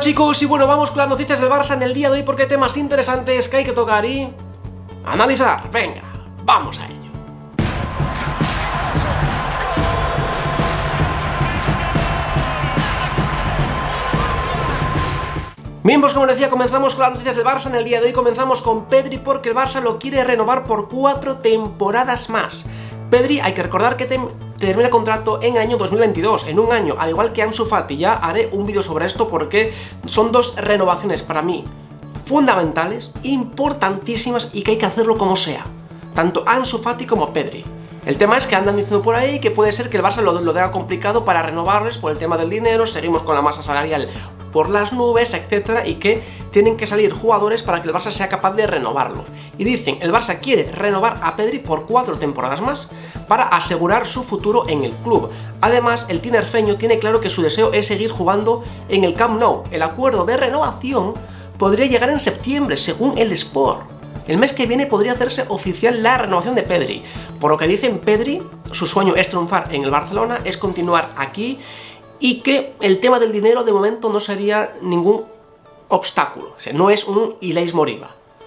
chicos, y bueno, vamos con las noticias del Barça en el día de hoy porque hay temas interesantes que hay que tocar y analizar. Venga, vamos a ello. Bien, pues como decía, comenzamos con las noticias del Barça en el día de hoy. Comenzamos con Pedri porque el Barça lo quiere renovar por 4 temporadas más. Pedri, hay que recordar que termina el contrato en el año 2022, en un año, al igual que Ansu Fati. Ya haré un vídeo sobre esto porque son dos renovaciones para mí fundamentales, importantísimas y que hay que hacerlo como sea, tanto Ansu Fati como Pedri. El tema es que andan diciendo por ahí que puede ser que el Barça lo tenga complicado para renovarles por el tema del dinero, seguimos con la masa salarial por las nubes, etcétera, y que tienen que salir jugadores para que el Barça sea capaz de renovarlos. Y dicen, el Barça quiere renovar a Pedri por 4 temporadas más para asegurar su futuro en el club. Además, el tinerfeño tiene claro que su deseo es seguir jugando en el Camp Nou. El acuerdo de renovación podría llegar en septiembre, según el Sport. El mes que viene podría hacerse oficial la renovación de Pedri. Por lo que dicen, Pedri, su sueño es triunfar en el Barcelona, es continuar aquí y que el tema del dinero de momento no sería ningún obstáculo. O sea, no es un Ilais Moriba.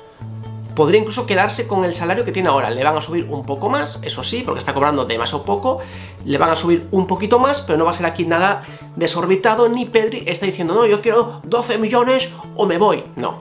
Podría incluso quedarse con el salario que tiene ahora. Le van a subir un poco más, eso sí, porque está cobrando demasiado poco. Le van a subir un poquito más, pero no va a ser aquí nada desorbitado. Ni Pedri está diciendo, no, yo quiero 12 millones o me voy. No.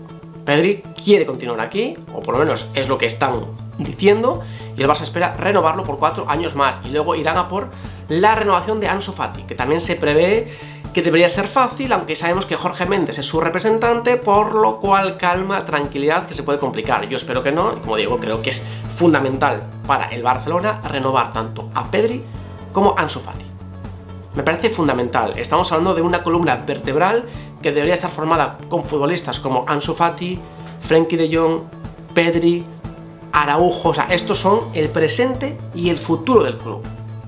Pedri quiere continuar aquí, o por lo menos es lo que están diciendo, y el Barça espera renovarlo por 4 años más, y luego irán a por la renovación de Ansu Fati, que también se prevé que debería ser fácil, aunque sabemos que Jorge Méndez es su representante, por lo cual calma, tranquilidad, que se puede complicar. Yo espero que no, y como digo, creo que es fundamental para el Barcelona renovar tanto a Pedri como a Ansu Fati. Me parece fundamental. Estamos hablando de una columna vertebral que debería estar formada con futbolistas como Ansu Fati, Frenkie de Jong, Pedri, Araujo. O sea, estos son el presente y el futuro del club.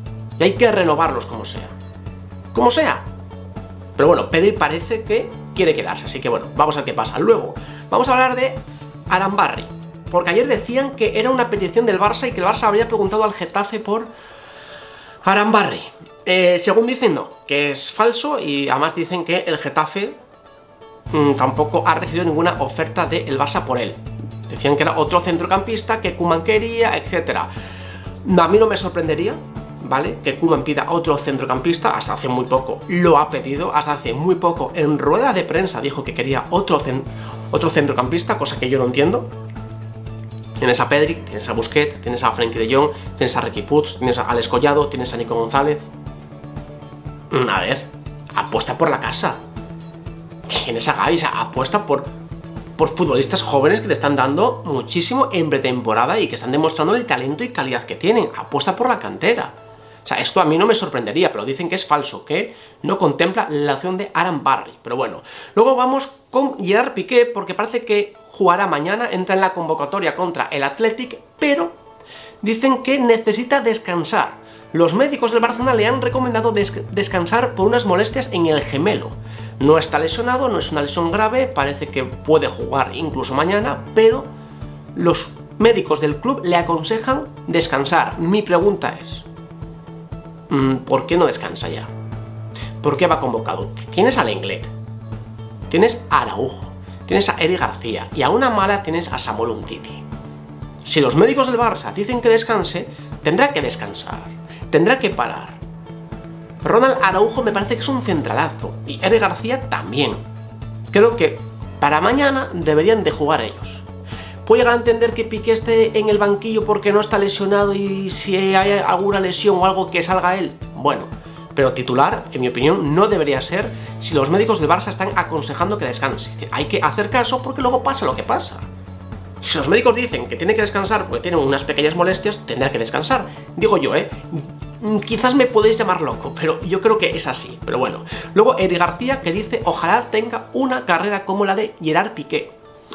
Y hay que renovarlos como sea. Como sea. Pero bueno, Pedri parece que quiere quedarse, así que bueno, vamos a ver qué pasa. Luego, vamos a hablar de Arambarri, porque ayer decían que era una petición del Barça y que el Barça habría preguntado al Getafe por Arambarri. Según dicen, no, que es falso, y además dicen que el Getafe tampoco ha recibido ninguna oferta del Barça por él. Decían que era otro centrocampista que Koeman quería, etc. A mí no me sorprendería, ¿vale?, que Koeman pida otro centrocampista. Hasta hace muy poco lo ha pedido, hasta hace muy poco en rueda de prensa dijo que quería otro centrocampista, cosa que yo no entiendo. Tienes a Pedri, tienes a Busquets, tienes a Frenkie de Jong, tienes a Riqui Puig, tienes a Alex Collado, tienes a Nico González. A ver, apuesta por la casa. Tienes a Gavi, apuesta por futbolistas jóvenes que te están dando muchísimo en pretemporada y que están demostrando el talento y calidad que tienen. Apuesta por la cantera. O sea, esto a mí no me sorprendería, pero dicen que es falso, que no contempla la opción de Arambarri. Pero bueno, luego vamos con Gerard Piqué, porque parece que jugará mañana, entra en la convocatoria contra el Athletic, pero dicen que necesita descansar. Los médicos del Barcelona le han recomendado descansar por unas molestias en el gemelo. No está lesionado, no es una lesión grave, parece que puede jugar incluso mañana, pero los médicos del club le aconsejan descansar. Mi pregunta es, ¿por qué no descansa ya? ¿Por qué va convocado? Tienes a Lenglet, tienes a Araujo, tienes a Eric García y a una mala tienes a Samuel Umtiti. Si los médicos del Barça dicen que descanse, tendrá que descansar, tendrá que parar. Ronald Araujo me parece que es un centralazo y Eric García también. Creo que para mañana deberían de jugar ellos. Puedo llegar a entender que Piqué esté en el banquillo porque no está lesionado y si hay alguna lesión o algo que salga él, bueno, pero titular, en mi opinión, no debería ser si los médicos del Barça están aconsejando que descanse. Es decir, hay que hacer caso porque luego pasa lo que pasa. Si los médicos dicen que tiene que descansar porque tienen unas pequeñas molestias, tendrá que descansar. Digo yo, quizás me podéis llamar loco, pero yo creo que es así. Pero bueno, luego Eric García, que dice, ojalá tenga una carrera como la de Gerard Piqué.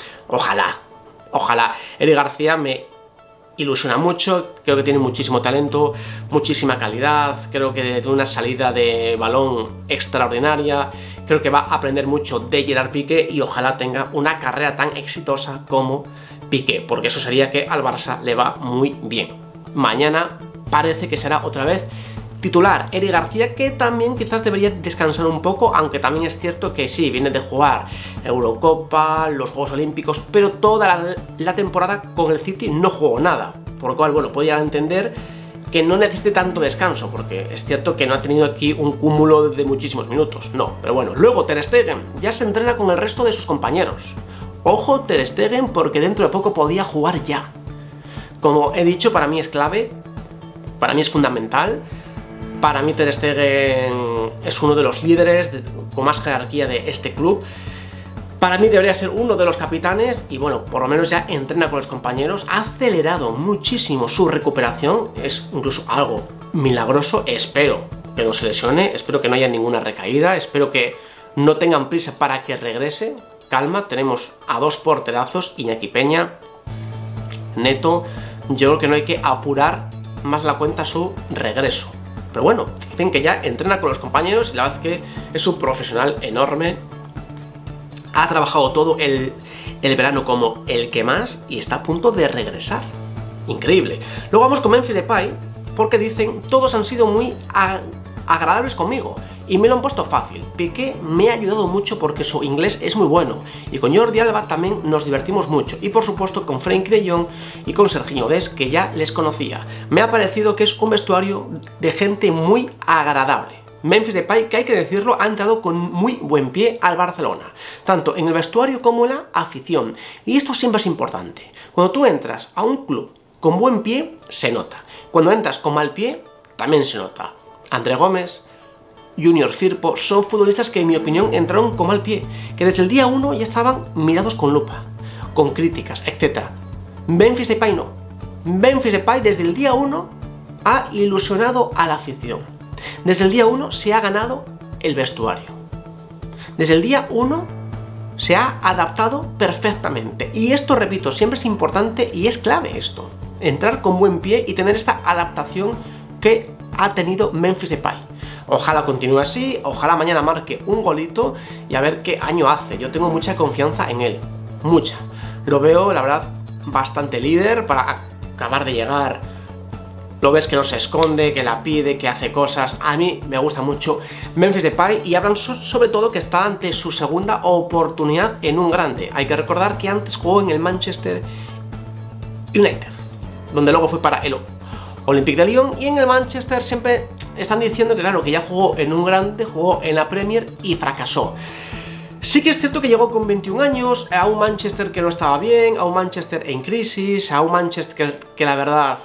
Ojalá. Eric García me ilusiona mucho, creo que tiene muchísimo talento, muchísima calidad, creo que tiene una salida de balón extraordinaria, creo que va a aprender mucho de Gerard Piqué y ojalá tenga una carrera tan exitosa como Piqué, porque eso sería que al Barça le va muy bien. Mañana parece que será otra vez Titular, Eric García, que también quizás debería descansar un poco, aunque también es cierto que sí, viene de jugar Eurocopa, los Juegos Olímpicos, pero toda la temporada con el City no jugó nada, por lo cual, bueno, podría entender que no necesite tanto descanso, porque es cierto que no ha tenido aquí un cúmulo de muchísimos minutos, no, pero bueno. Luego Ter Stegen ya se entrena con el resto de sus compañeros. Ojo Ter Stegen, porque dentro de poco podía jugar ya. Como he dicho, para mí es clave, para mí es fundamental. Para mí Ter Stegen es uno de los líderes con más jerarquía de este club. Para mí debería ser uno de los capitanes y bueno, por lo menos ya entrena con los compañeros. Ha acelerado muchísimo su recuperación, es incluso algo milagroso. Espero que no se lesione, espero que no haya ninguna recaída, espero que no tengan prisa para que regrese. Calma, tenemos a dos porterazos, Iñaki Peña, Neto. Yo creo que no hay que apurar más la cuenta su regreso. Pero bueno, dicen que ya entrena con los compañeros y la verdad es que es un profesional enorme. Ha trabajado todo el verano como el que más y está a punto de regresar. Increíble. Luego vamos con Memphis Depay, porque dicen todos han sido muy agradables conmigo y me lo han puesto fácil. Piqué me ha ayudado mucho porque su inglés es muy bueno y con Jordi Alba también nos divertimos mucho y por supuesto con Frenkie de Jong y con Serginho Dest, que ya les conocía. Me ha parecido que es un vestuario de gente muy agradable. Memphis Depay, que hay que decirlo, ha entrado con muy buen pie al Barcelona, tanto en el vestuario como en la afición, y esto siempre es importante. Cuando tú entras a un club con buen pie, se nota. Cuando entras con mal pie, también se nota. André Gómez, Junior Firpo, son futbolistas que en mi opinión entraron con mal pie, que desde el día 1 ya estaban mirados con lupa, con críticas, etc. Memphis Depay no. Memphis Depay desde el día 1 ha ilusionado a la afición. Desde el día 1 se ha ganado el vestuario. Desde el día 1 se ha adaptado perfectamente. Y esto, repito, siempre es importante y es clave esto. Entrar con buen pie y tener esta adaptación que ha tenido Memphis Depay. Ojalá continúe así, ojalá mañana marque un golito y a ver qué año hace. Yo tengo mucha confianza en él, mucha. Lo veo, la verdad, bastante líder para acabar de llegar. Lo ves que no se esconde, que la pide, que hace cosas. A mí me gusta mucho Memphis Depay y hablan sobre todo que está ante su segunda oportunidad en un grande. Hay que recordar que antes jugó en el Manchester United, donde luego fue para el Olympique de Lyon, y en el Manchester siempre están diciendo que claro, que ya jugó en un grande, jugó en la Premier y fracasó. Sí que es cierto que llegó con 21 años, a un Manchester que no estaba bien, a un Manchester en crisis, a un Manchester que la verdad...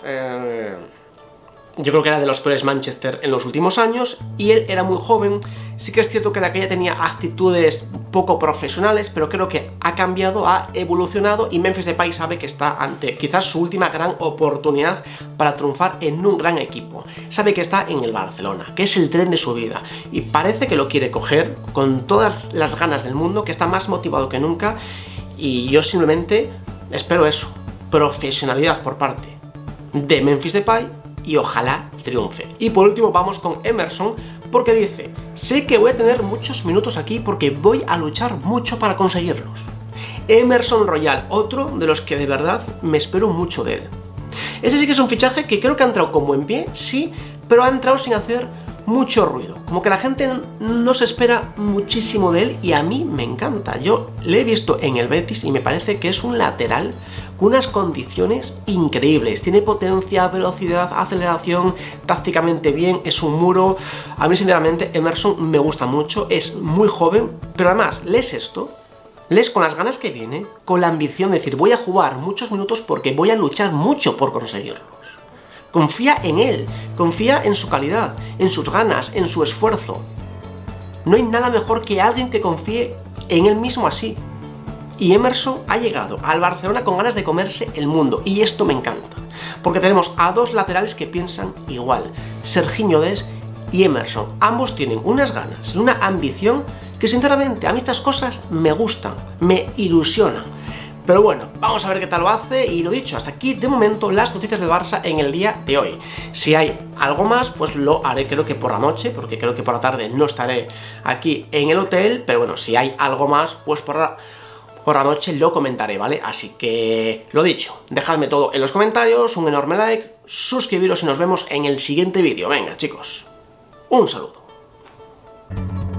yo creo que era de los peores Manchester en los últimos años y él era muy joven. Sí que es cierto que de aquella tenía actitudes poco profesionales, pero creo que ha cambiado, ha evolucionado y Memphis Depay sabe que está ante quizás su última gran oportunidad para triunfar en un gran equipo. Sabe que está en el Barcelona, que es el tren de su vida y parece que lo quiere coger con todas las ganas del mundo, que está más motivado que nunca y yo simplemente espero eso, profesionalidad por parte de Memphis Depay y ojalá triunfe. Y por último vamos con Emerson, porque dice: sé que voy a tener muchos minutos aquí porque voy a luchar mucho para conseguirlos. Emerson Royal, otro de los que de verdad me espero mucho de él. Ese sí que es un fichaje que creo que ha entrado con buen pie, sí, pero ha entrado sin hacer mucho ruido. Como que la gente no se espera muchísimo de él y a mí me encanta. Yo le he visto en el Betis y me parece que es un lateral con unas condiciones increíbles. Tiene potencia, velocidad, aceleración, tácticamente bien, es un muro. A mí sinceramente Emerson me gusta mucho, es muy joven, pero además lees esto, lees con las ganas que viene, con la ambición de decir voy a jugar muchos minutos porque voy a luchar mucho por conseguirlos. Confía en él, confía en su calidad, en sus ganas, en su esfuerzo. No hay nada mejor que alguien que confíe en él mismo así. Y Emerson ha llegado al Barcelona con ganas de comerse el mundo, y esto me encanta, porque tenemos a dos laterales que piensan igual, Serginho Dest y Emerson. Ambos tienen unas ganas y una ambición que sinceramente a mí estas cosas me gustan, me ilusionan. Pero bueno, vamos a ver qué tal lo hace y lo dicho, hasta aquí de momento las noticias del Barça en el día de hoy. Si hay algo más, pues lo haré creo que por la noche, porque creo que por la tarde no estaré aquí en el hotel, pero bueno, si hay algo más, pues por por la noche lo comentaré, ¿vale? Así que, lo dicho, dejadme todo en los comentarios, un enorme like, suscribiros y nos vemos en el siguiente vídeo. Venga, chicos, un saludo.